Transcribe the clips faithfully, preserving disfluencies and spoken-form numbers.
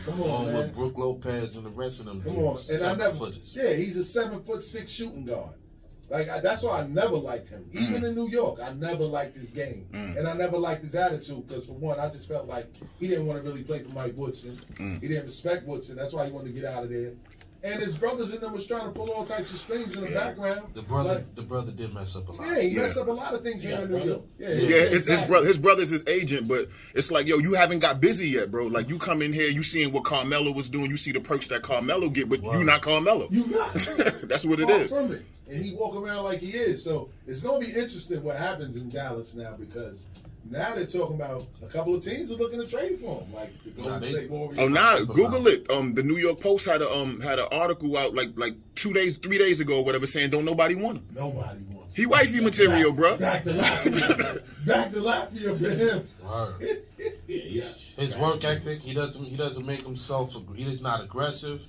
Come on, um, man. with Brook Lopez and the rest of them. Come dudes, on, and I never. footers. Yeah, he's a seven foot six shooting guard. Like I, that's why I never liked him. Even mm. in New York, I never liked his game, mm. and I never liked his attitude because, for one, I just felt like he didn't want to really play for Mike Woodson. Mm. He didn't respect Woodson. That's why he wanted to get out of there. And his brothers in them was trying to pull all types of strings in the yeah. background. The brother, like, the brother did mess up a lot. Yeah, he yeah. messed up a lot of things yeah, here in New York. Yeah, yeah, yeah his, exactly. his brother, his brother's his agent, but it's like, yo, you haven't got busy yet, bro. Like, you come in here, you seeing what Carmelo was doing, you see the perks that Carmelo get, but wow. you not Carmelo. You not. That's what it Far is. From it. And he walk around like he is. So it's gonna be interesting what happens in Dallas now, because now they're talking about a couple of teams are looking to trade for him, like the Golden State Warriors. Oh, nah, Google it. Um, the New York Post had a um had an article out like like two days, three days ago, or whatever, saying don't nobody want him. Nobody wants him. He wifey material, bro. Back to Latvia, back to Latvia for him. Word. yeah, his work ethic, he doesn't he doesn't make himself. He's not aggressive.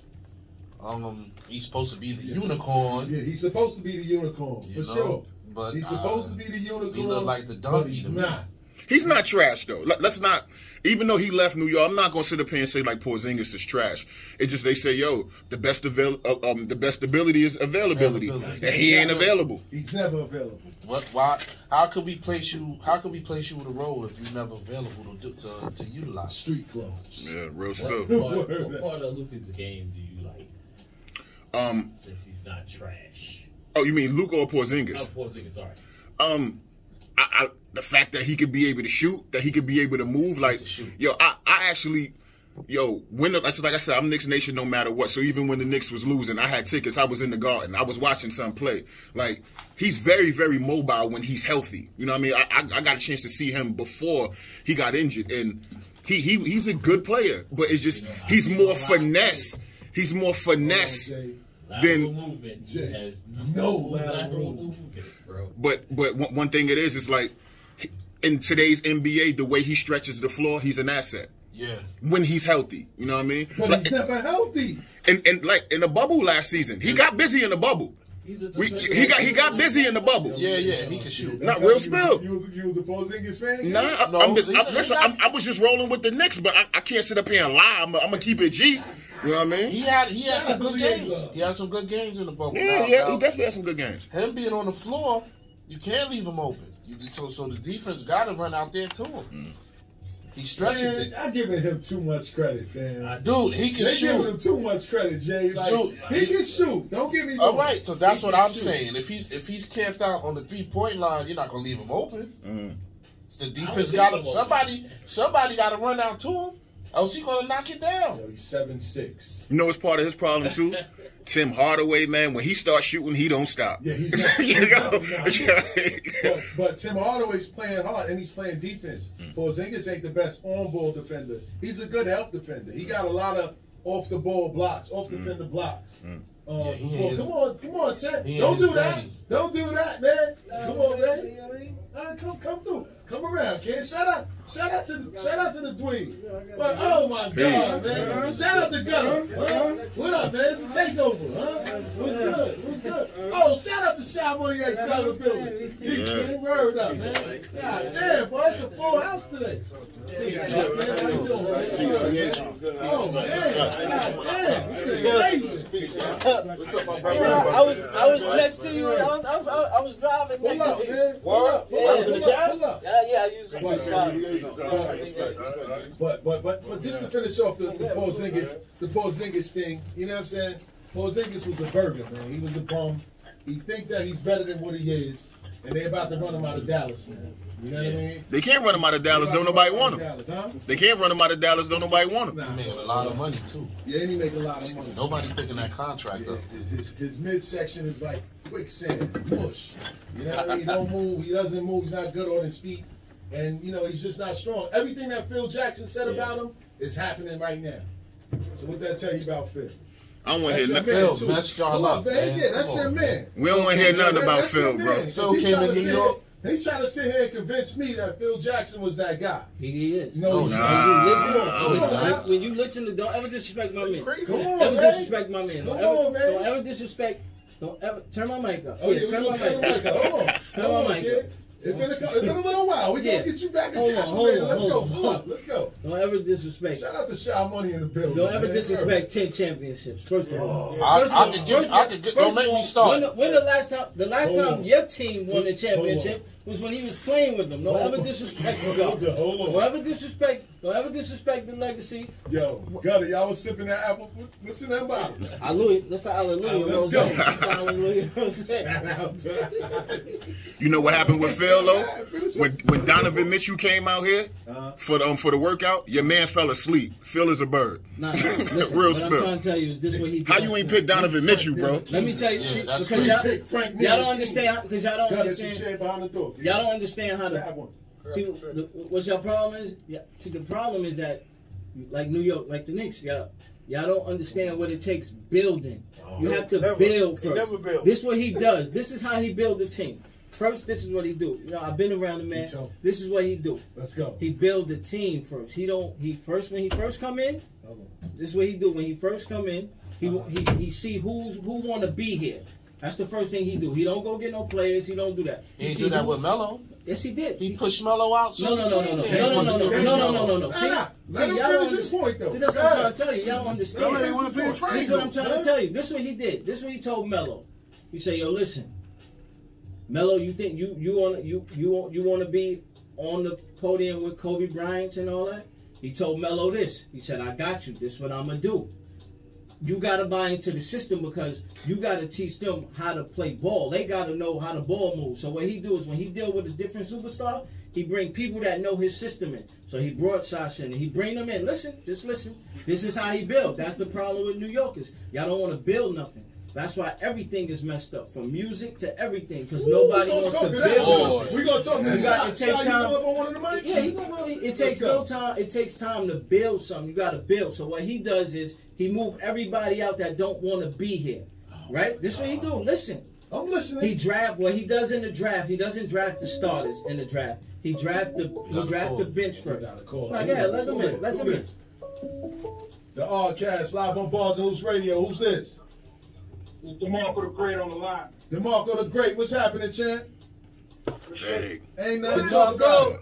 Um, he's supposed to be the yeah. unicorn. Yeah, he's supposed to be the unicorn you for know? sure. But he's uh, supposed to be the unicorn. He look like the donkey. But he's to not. Me. He's not trash though. Let's not. Even though he left New York, I'm not gonna sit up here and say like Porzingis is trash. It's just they say, yo, the best avail- uh, um, the best ability is availability, availability. and he ain't available. He's never available. What? Why? How could we place you? How could we place you with a role if you're never available to to, to utilize? Street clothes. Yeah, real spill. What, part, what part of Luka's game do you like? Um, since he's not trash. Oh, you mean Luka or Porzingis? Oh, Porzingis, sorry. Um, I, I, the fact that he could be able to shoot, that he could be able to move, like, yo, I, I actually, yo, when the, like I said, I'm Knicks Nation no matter what. So even when the Knicks was losing, I had tickets. I was in the Garden. I was watching some play. Like, he's very, very mobile when he's healthy. You know what I mean? I, I, I got a chance to see him before he got injured, and he, he he's a good player, but it's just he's more finesse. He's more finesse than movement. Jay, has no lateral movement, bro. But but one, one thing it is is like in today's N B A, the way he stretches the floor, he's an asset. Yeah. When he's healthy, you know what I mean? But like, he's never healthy. And and like in the bubble last season, he got busy in the bubble. We, he got he got busy in the bubble. Yeah, yeah, he can shoot. Not real spill. You was, you was a Porzingis fan? Nah, I, no, I'm just, see, I, listen, I'm, I was just rolling with the Knicks, but I, I can't sit up here and lie. I'm, I'm gonna keep it G. You know what I mean? He had he had some good games. He had some good games in the bubble. Yeah, now, yeah, now, he definitely had some good games. Him being on the floor, you can't leave him open. You, so so the defense got to run out there to him. Mm. He stretches man, it. I'm giving him too much credit, man. Dude, he can they shoot. They giving him too much credit, Jay. Like, Dude, he can shoot. Don't get me wrong. All right, so that's he what I'm shoot. saying. If he's if he's camped out on the three point line, you're not gonna leave him open. Mm. The defense got him. Somebody somebody got to run out to him. Else he gonna knock it down. Yo, he's seven six. You know what's part of his problem too? Tim Hardaway, man, when he starts shooting, he don't stop. Yeah, he's not, you he's know? not, he's not. but, but Tim Hardaway's playing hard, and he's playing defense. Mm. Porzingis ain't the best on-ball defender. He's a good help defender. He got a lot of off-the-ball blocks, off-defender mm. blocks. Mm. Uh, yeah, he is, come on, come on, Chet. Don't do that. Daddy. Don't do that, man. Come on, man. Uh, come, come through. Come around, kid. Shout out, shout out to, the, shout out to the dweeb. But, oh my God, man! Shout out to Gunner. Huh? What up, man? It's a takeover, huh? What's good? What's good? Oh, shout out to Shy Money X down the building. He yeah. word up, man. God damn, boy, it's a full house today. Oh man, God damn, this is amazing. What's up, my brother? I was, I was next to you. I was, I was, I was driving next up, to you. man. What up? Yeah, was in the car? Yeah, yeah, I used to. But but but but just to finish off the, the Porzingis, the Porzingis thing, you know what I'm saying? Porzingis was a burger, man. He was a bum. He think that he's better than what he is, and they're about to run him out of Dallas now. You know what I mean? They can't run him out of Dallas. Don't nobody want him. Dallas, huh? They can't run him out of Dallas. Don't nobody want him. Nah, he making a lot of money too. Yeah, and he make a lot of money. Nobody picking that contract yeah, up. His his midsection is like quicksand, mush. You know what I mean? He don't move. He doesn't move. He's not good on his feet. And, you know, he's just not strong. Everything that Phil Jackson said yeah. about him is happening right now. So what that tell you about Phil? I don't want to hear nothing. Phil messed y'all up, man. Yeah, that's your man. We don't want to hear nothing about Phil, bro. Phil came in New York. He tried to sit here and convince me that Phil Jackson was that guy. He is. No, nah. nah. You listen, Come on, man. when you listen to, don't ever disrespect my man. Come on, ever man. disrespect my man. Don't, Come ever, on, man. don't ever disrespect. Don't ever turn my mic up. Oh, yeah, yeah turn my mic up. Hold on. Turn my mic up. It's been, a, it's been a little while. We Yeah. gonna get you back Hold again. on, hold on, Let's hold go. on, Pull hold up. Let's go. Don't ever disrespect. Shout out to Shy Money in the building. Don't ever man. disrespect ten championships. First of all, Oh. I, First of I all- could give. first I of could get. all- Don't make me When start. the, when the last time the last Hold time on. your team won the Let's- hold championship was when he was playing with them. Don't Hold ever on. disrespect Hold the on, hold on. Don't ever disrespect. Don't ever disrespect the legacy. Yo, Gutter, y'all was sipping that apple. What's in that bottle? Hallelujah. Let's say hallelujah. Let's Rose. go. Hallelujah. You know what I'm saying? Shout out to You know what happened with Phil though? Finish it. When when Donovan Mitchell came out here Uh-huh. for the um, for the workout, your man fell asleep. Phil is a bird. Nah, nah, listen, Real what I'm spill. trying to tell you is this what he did. How you ain't pick Donovan Mitchell, bro? Let me tell you, Yeah, see, that's because crazy. y'all, Pick Frank y'all don't Nitty. understand because y'all don't Gutter, it's a understand. chair behind the door. Y'all don't understand how Grab to. one. See, the, what's your problem is? Yeah, see, the problem is that, like New York, like the Knicks, y'all, y'all don't understand what it takes building. You have to Never. build He first. never built. This is what he does. This is how he build the team. First, this is what he do. You know, I've been around the man. Keep telling. This is what he do. Let's go. He build the team first. He don't. He first when he first come in. This is what he do when he first come in. He he he see who's who want to be here. That's the first thing he do. He don't go get no players. He don't do that. He didn't see do that who- with Melo. Yes, he did. He pushed Melo out. No, no, no, no, no, no, no, no, no, no, no, no, no, no. See, Nah, see, let him y'all don't finish his understand. point, though. See, that's what I'm Yeah. trying to tell you. Y'all don't understand. Let him wanna play a trade, This is what I'm though. trying to tell you. This is what he did. This is what he told Melo. He said, "Yo, listen, Melo, you think you you want you you want you want to be on the podium with Kobe Bryant and all that?" He told Melo this. He said, "I got you. This is what I'm gonna do. You gotta buy into the system because you gotta teach them how to play ball. They gotta know how the ball moves. So what he do is when he deal with a different superstar, he bring people that know his system in. So he brought Sasha in and he bring them in. Listen, just listen. This is how he build. That's the problem with New Yorkers. Y'all don't want to build nothing. That's why everything is messed up, from music to everything, because nobody we wants gonna to talk to that. build. Boy. We gonna talk that. You got to Shot, take Shot, you time. pull up on one of the mics? Yeah, he gonna really. It takes go. no time. It takes time to build something. You got to build. So what he does is he move everybody out that don't want to be here. Right? This is what he do. Listen. I'm listening. He draft what he does in the draft. He doesn't draft the starters in the draft. He draft the he draft the bench first. Got a call. Now, yeah, let them Who in. this? Let Who them in. this? The R-Cast live on Bars and Hoops Radio. Who's this? It's DeMarco the Great on the line. DeMarco the Great. What's happening, champ? Hey, Ain't nothing to talk about.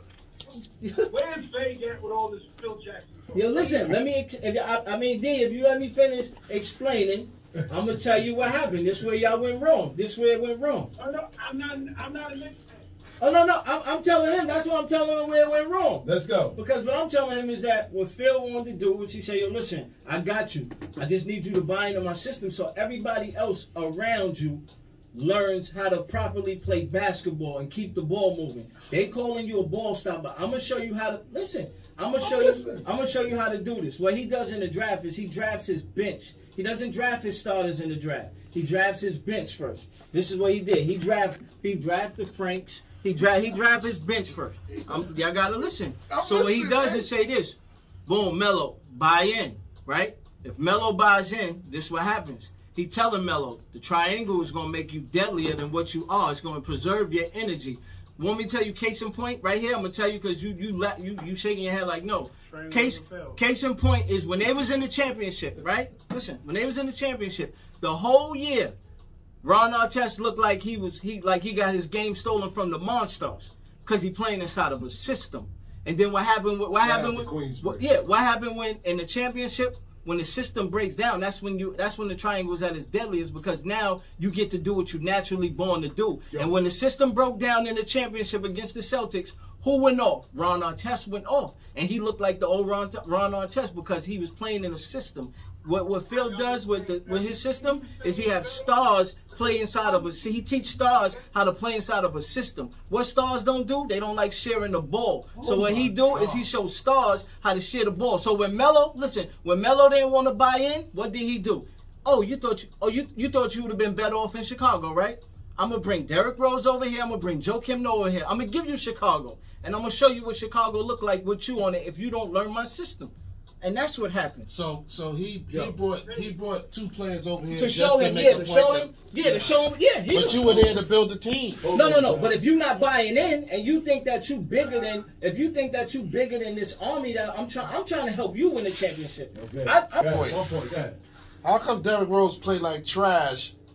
Where's Fade at with all this Phil Jackson talk? Yo, listen. Let me. ex- If you, I, I mean, D, if you let me finish explaining, I'm gonna tell you what happened. This way y'all went wrong. This way it went wrong. Oh, no, I'm not. I'm not a Knicks fan. Oh no, no. I'm, I'm telling him. That's what I'm telling him where it went wrong. Let's go. Because what I'm telling him is that what Phil wanted to do was he said, yo, listen, I got you. I just need you to buy into my system so everybody else around you learns how to properly play basketball and keep the ball moving. They calling you a ball stopper. I'm gonna show you how to listen. I'm gonna show you listening. I'm gonna show you how to do this. What he does in the draft is he drafts his bench. He doesn't draft his starters in the draft. He drafts his bench first. This is what he did. He draft he drafted Franks. He draft he draft his bench first. Um, y'all gotta listen. I'm So what he listening, does man. is say this. Boom, Melo, buy in, right? If Melo buys in, this is what happens. He telling Melo, the triangle is gonna make you deadlier than what you are. It's gonna preserve your energy. Want me to tell you case in point right here? I'm gonna tell you because you you la- you you shaking your head like no. Triangle Case never fails. case in point is when they was in the championship, right? Listen, when they was in the championship, the whole year, Ron Artest looked like he was he like he got his game stolen from the Monstars because he playing inside of a system. And then what happened? What, what Shout happened out to when? Queensbridge. What, yeah, what happened when in the championship? When the system breaks down, that's when you that's when the triangle is at its deadliest because now you get to do what you're naturally born to do. Yo. And when the system broke down in the championship against the Celtics, who went off? Ron Artest went off. And he looked like the old Ron, Ron Artest because he was playing in a system. What what Phil does with the with his system is he have stars play inside of a see he teach stars how to play inside of a system. What stars don't do? They don't like sharing the ball. So Oh what he my do is God. he shows stars how to share the ball. So when Melo, listen, when Melo didn't want to buy in, what did he do? Oh, you thought you oh you you thought you would have been better off in Chicago, right? I'm gonna bring Derrick Rose over here. I'm gonna bring Joakim Noah over here. I'm gonna give you Chicago, and I'm gonna show you what Chicago look like with you on it if you don't learn my system. And that's what happened. So so he he Yo. brought he brought two players over here To just show to him, make yeah, a to point show that- him, yeah, to show him, yeah. He But you were there to build the team. No, no, no. But if you're not buying in, and you think that you bigger than, if you think that you bigger than this army, that I'm trying, I'm trying to help you win the championship. Okay. I, I, Go ahead. point. One point. Go ahead. How come Derrick Rose played like trash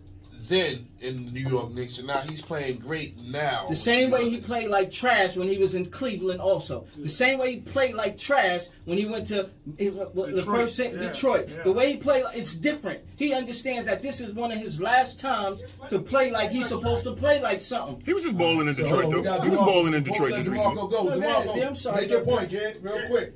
then in the New York Knicks, and now he's playing great now. The same way he played like trash when he was in Cleveland also. The same way he played like trash when he went to he, the Detroit. first Yeah, Detroit. yeah. The way he played, it's different. He understands that this is one of his last times to play like he's supposed to play like something. He was just balling in So, Detroit, we though. got He was DeMarco. balling in Detroit Let just DeMarco recently. go. No, DeMarco, man, I'm sorry. make your point, kid, real quick.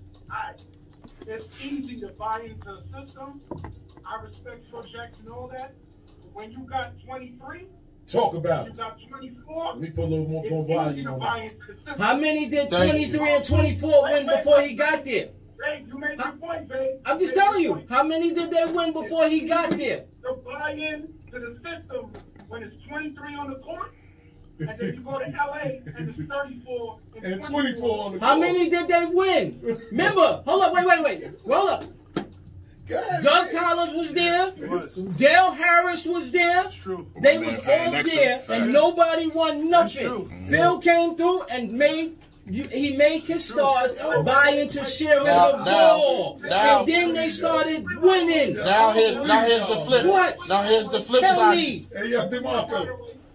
I, it's easy to buy into the system. I respect Phil Jackson and all that. But when you got twenty-three, Talk about you it. got twenty-four, Let me put a little more, it's more easy volume to on buy that. into the system. How many did Thank twenty-three and twenty-four win before he got there? Hey, you made your point, babe. I'm just telling you, how many did they win before he got there? To buy in to the system when it's twenty-three on the court, and then you go to L A and it's thirty-four and, And twenty-four on the How court. many did they win? Remember, hold up, wait, wait, wait. Hold up. Go ahead, Doug man. Collins was there. It was. Dale Harris was there. It's true. They Man, was fact, all that's there, a fact. and nobody won nothing. true. Phil came through and made you, he made his stars buy into sharing Now- the now- ball, now- and then they started winning. Now here's now here's the flip. What? Now here's the flip Tell side. me. Hey, yo, DeMarco.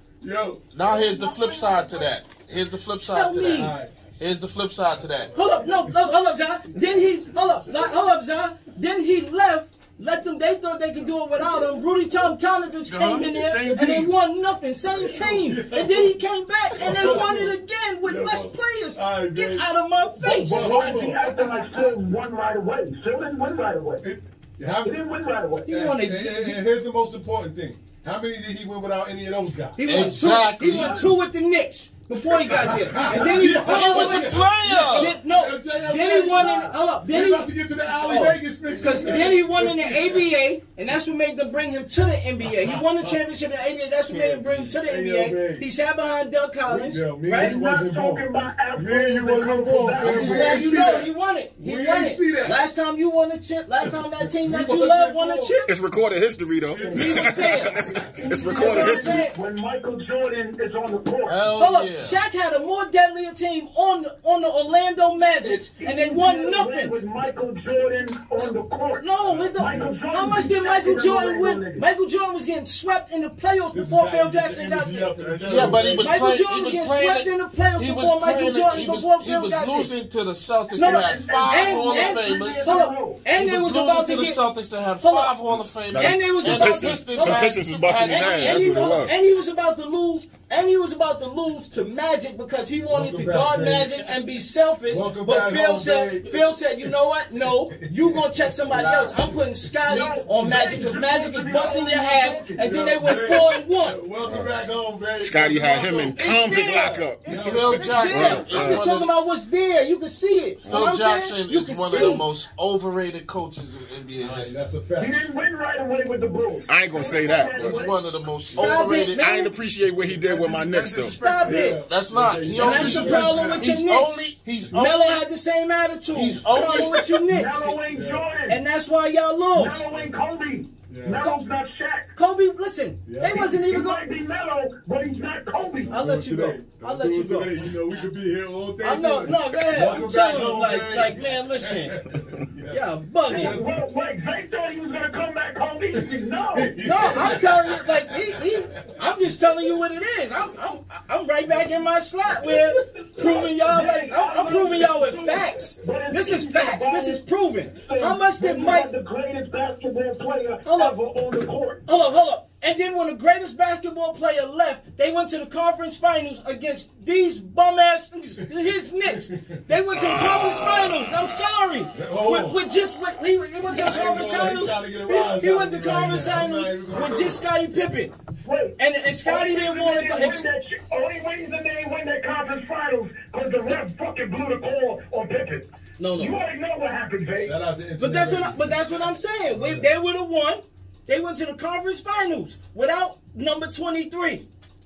Yo. Now here's the flip side to that. Here's the flip side Tell to me. that. All right. Here's the flip side to that. Hold up, no, no, hold up, John. Then he, hold up, like, hold up, John. Then he left. Let them. They thought they could do it without him. Rudy Tom Tonovich Uh-huh. came in there Same and they team. won nothing. Same team. And then he came back and they won it again with Yeah, less but- players. all right, Get man. out of my face. But- Why is he acting like Phil won right away? Phil didn't win right away. How, He didn't win right away. He and, won and, it. and here's the most important thing. How many did he win without any of those guys? He won Exactly. two. He won two with the Knicks before he got there. And then he, He was a player. Then, no, then he won in. Hold up. We're Then he about to get to the Alley Oh, Vegas mix. Because then he won in the A B A, and that's what made them bring him to the N B A. He won the championship in the A B A. That's what made him bring him to the N B A. He sat behind Doug Collins, Yo, me right? and you wasn't talking born. about Me and you wasn't born, I'm fam. just We letting ain't you see know that. he won it. He We won ain't it. see that. Last time you won a chip, last time that team that you wasn't love won a born. chip. It's recorded history, though. He was there. It's recorded history. When Michael Jordan is on the court. Hell Hold up, yeah. Shaq had a more deadlier team on the, on the Orlando Magic, and they won nothing. With Michael Jordan on the court. No, it don't. How much did Michael Jordan win? Michael Jordan was getting swept in the playoffs This is before how Phil you get Jackson the got energy there. up in the Yeah, but he was Michael playing. Jordan He was was getting playing. swept in the playoffs He was before Michael playing. Jordan He was, before he Phil was got there. losing to the Celtics. No, They no, had five and- Hall of and- Famers. Hold up, and He they was was losing about to to the get. Celtics that have Hold up. five Hall of Famers. And they was the about to- Pistons hold up. had- Pistons was busting his had- ass. And That's he, what it was. and he was about to lose, and he was about to lose to Magic because he wanted Welcome to back, guard baby. Magic and be selfish. Welcome but back Phil home, said, baby. Phil said, you know what? No, you gonna check somebody else. I'm putting Scotty on Magic because Magic is busting your ass, and then they went four and one. Welcome back home, baby. Scotty had him in convict there. lockup. It's Phil it's Jackson there. is I'm one just of talking the- about what's there. You can see it. You know Phil what I'm saying? Jackson You is can one see of the it. most overrated coaches in N B A All right, history. that's a He fact. didn't win right away with the Bulls. I ain't gonna say that, He's but one of the most Stop it, overrated. man. I ain't appreciate what he did with my Knicks, though. Stop it. That's not. He And only. that's the he's- problem with your he's Knicks. only. He's Melo only. had the same attitude. He's problem only- with your Knicks. Melo ain't Jordan. And that's why y'all lost. Melo ain't Kobe. Yeah. Melo's not Shaq. Kobe, listen, Yeah. they wasn't He even might going. be Melo, but he's not Kobe. I'll let you go. Today. I'll Don't let do you it go. today. You know, we could be here all day. I know, doing no, it. go ahead. Welcome I'm back telling him, home, like, baby. like, man, listen, Yeah. y'all bugging. Well, wait, they thought he was going to come back Kobe. No. No, I'm telling you, like, he, he, I'm just telling you what it is. I'm, I'm, I'm right back in my slot where proving y'all, like, I'm, I'm proving y'all with facts. This is facts. This is proven. How much did Mike? The greatest basketball player Hold up. ever on the court. Hold up, hold up. And then when the greatest basketball player left, they went to the conference finals against these bum ass his Knicks. They went to the conference finals. I'm sorry. Oh. With, with just with, he, he went to the conference I ain't finals. trying to get a rise He, he out went to of you right conference now. I'm finals not even gonna- with just Scottie Pippen. Wait. And, and Scottie didn't want to go. Only If, reason that shit- only reason they didn't win that conference finals because the ref fucking blew the call on Pippen. no, You no. already know what happened, babe. Shout out to Internet But that's what. I, Radio. but that's what I'm saying. We, they would have won. They went to the conference finals without number twenty-three.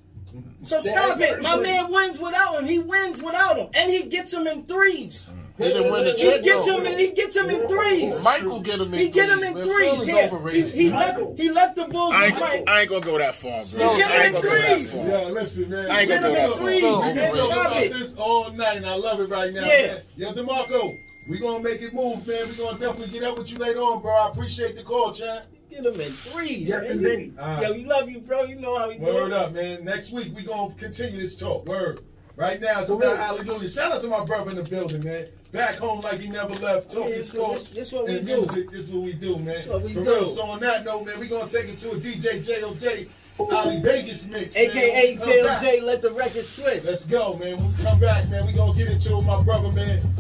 So stop it. My man wins without him. He wins without him, and he gets him in threes. He didn't win the He chip. gets though. him. In, he gets him in threes. Michael get him in. He get him in Man, threes. Phil is Here, he, overrated. he left. He left the Bulls I with ain't, Mike. I ain't gonna go that far, bro. He get I ain't him gonna in go that threes. far. Yeah, listen, man. I ain't Get gonna him go in that threes. far. We Man, can talk stop about it. this all night, and I love it right now, Yeah. man. Yo, DeMarco, we gonna make it move, man. We gonna definitely get up with you later on, bro. I appreciate the call, chat. Get them in threes, Yes, man. indeed. You, All yo, right. you love you, bro. You know how we do Word it. up, man. Next week we gonna continue this talk. Word. Right now it's For about real. hallelujah. Shout out to my brother in the building, man. Back home like he never left. Talking Yeah, this- sports this- this what we and do. music. This is what we do, man. This what we For do. real. So on that note, man, we gonna take it to a D J J O J Ali Vegas mix. A K A man. Come J O back. J, let the record switch. Let's go, man. When we come back, man, we gonna get into it with my brother, man.